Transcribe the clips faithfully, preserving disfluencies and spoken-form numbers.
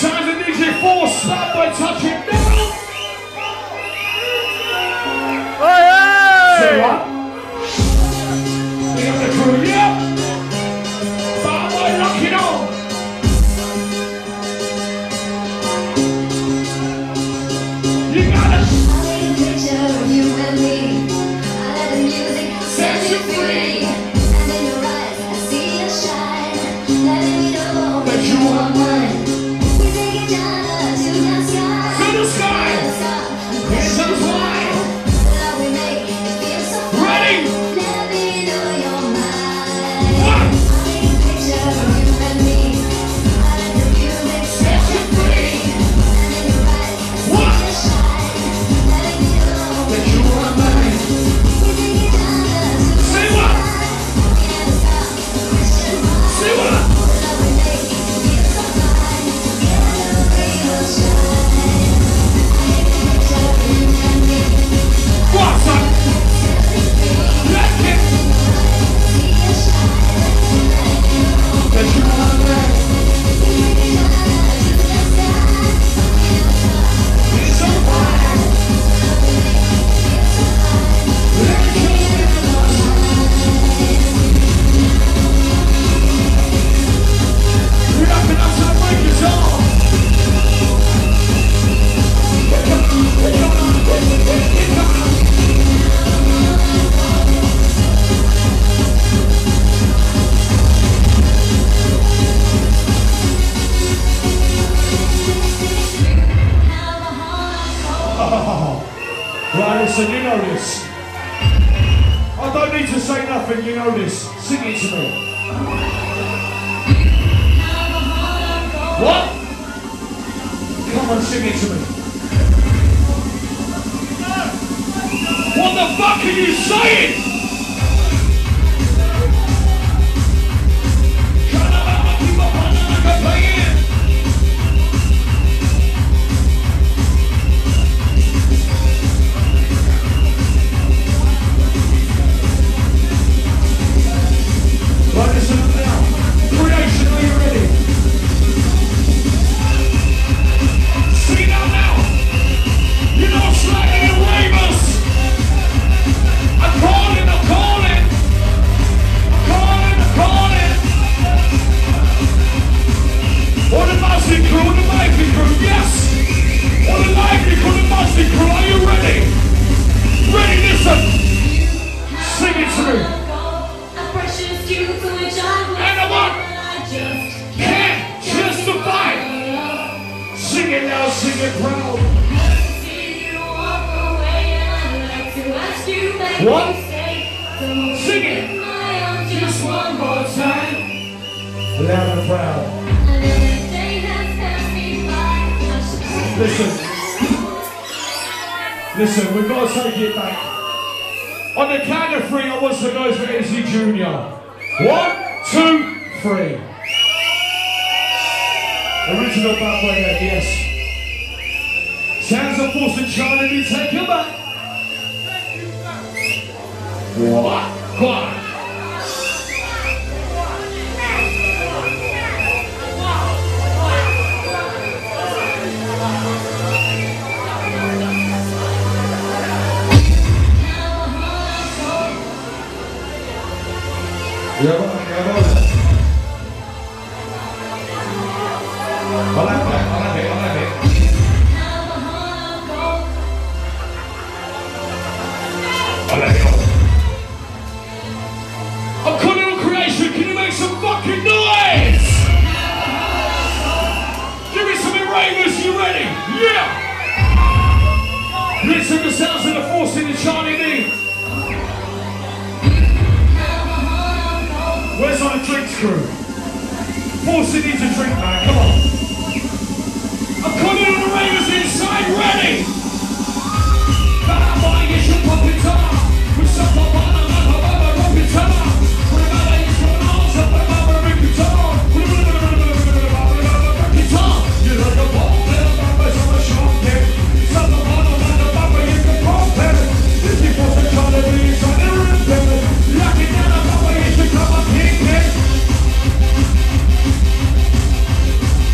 Sounds of D J Force, start by touching down. Hey, hey. Say what? We got the crew, yeah. Bad boy, lock it on. You got it. I need a picture of you and me. I let the music set you free. And in your eyes, I see a shine, letting me know that you are mine. We take each other to the sky. To the sky. Here's the fly. The love we make, it feels so fine. Ready? Let me know you're mine. What? I need a picture of you and me. I let the music set you free. And in your eyes, I see What? a shine, letting me know That you are mine. we take each other to the Say what? sky. We never stop, question mark. Say what? The love we make, it feels so fine. Together we will shine. I need a picture of you and me. What, son? Let's get See a shine, letting me know that you are mine. we take each other to the sky. We never stop, It's so fine. Let me show you the love. We're wrapping up to the mic guitar. Come on, come on, come on, come on. Right, listen, you know this. I don't need to say nothing, you know this. Sing it to me. What? Come on, sing it to me. What the fuck are you saying? Right, listen up now. Creation, are you ready? Sing it out now. You know Slagging and Ravers. I'm calling, I'm calling. I'm calling, I'm calling. All the Muslim crew, all the lively crew, yes. All the lively crew, the Muslim crew, are you ready? Ready, listen. Sing it to me. And I want. Can't justify. Sing it now, sing it proud. What? Sing it. Just one more time. Loud and proud. Listen. Listen, we've got to take it back. On the count of three, I want to go for M C Junior. One, two, three. Original Bad Boy there, yes. Sounds of Force and China, we take it back. What? Go on. Jawohl, jawohl. Hola, hola, hola, hola. Hola, hola. I'm calling on Creation, can you make some fucking noise? Give me some ravers, you ready? Yeah! Listen to the sounds of the Force in the Charlie D. Where's all the drinks crew? Force needs a drink, man, come on. I'm calling on the ravers inside, ready? Bad boy, get your puppets on. With some pop on the map, I'm a rocket on. Remember, it's one answer, but I'm a rocket on. Rocket on. You like a ball, little bumpers on a short kick. Some of them on the bumper, you can pump it. If you put the color, you try to rip it. Locking down the bumper, you should come up, kick it.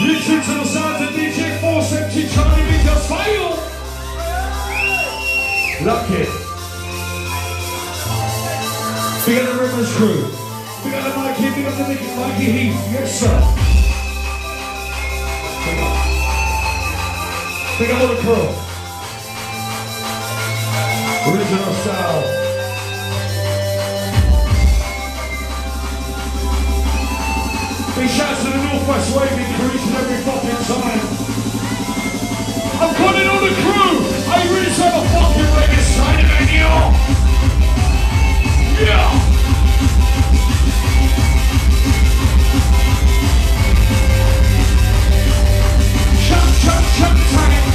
Listen to the sounds of D J four seventy trying to make us fail. Lucky. We got the Rivers crew. We got the Mikey, we got the Mickey, Mikey Heath. Yes, sir. We got all the crew. Original style. Big shouts to the Northwest Waving for each and every fucking time. I'm calling on the crew. I really have a fucking reggae side of it, yeah. Chop, chop, chop, time.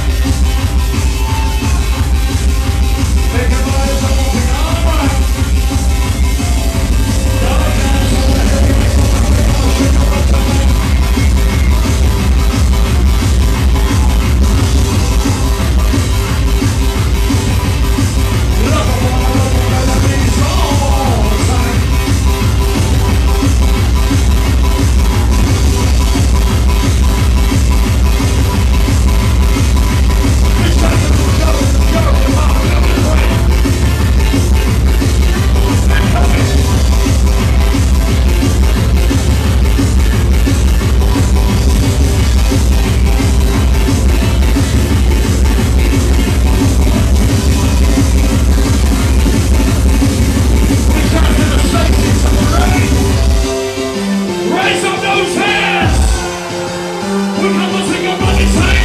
Make your eyes open, all right. Raise up those hands! We come to sing your money,